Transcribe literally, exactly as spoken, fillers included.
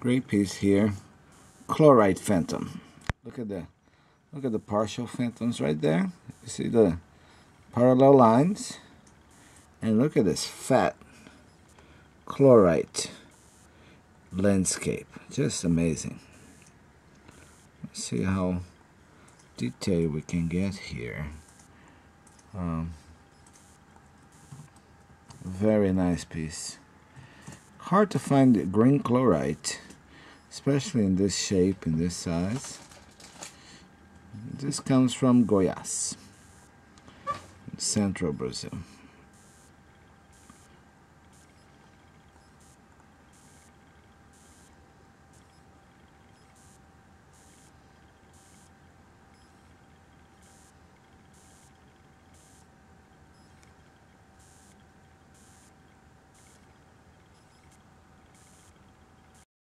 Great piece here. Chlorite phantom. Look at the look at the partial phantoms right there. You see the parallel lines? And look at this fat chlorite landscape. Just amazing. Let's see how detailed we can get here. Um, very nice piece. Hard to find green chlorite, especially in this shape, in this size. This comes from Goiás, central Brazil.